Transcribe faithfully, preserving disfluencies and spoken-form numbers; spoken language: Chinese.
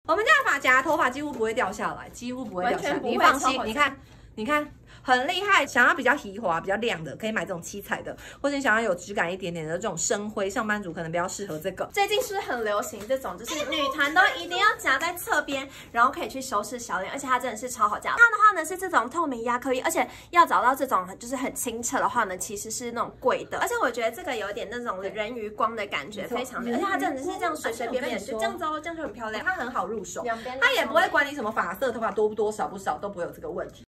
我们家的发夹头发几乎不会掉下来，几乎不会掉下来， 你放心。你看，你看。 很厉害，想要比较滑滑、比较亮的，可以买这种七彩的，或者你想要有质感一点点的这种深灰，上班族可能比较适合这个。 最近是不是很流行这种，就是女团都一定要夹在侧边，然后可以去修饰小脸，而且它真的是超好夹。它的话呢是这种透明亚克力，而且要找到这种就是很清澈的话呢，其实是那种贵的。而且我觉得这个有点那种人鱼光的感觉，非常美，而且它真的是这样随随便便，就这样子哦，这样就很漂亮。 它很好入手，它也不会管你什么发色，头发多不多、少不少，都不会有这个问题。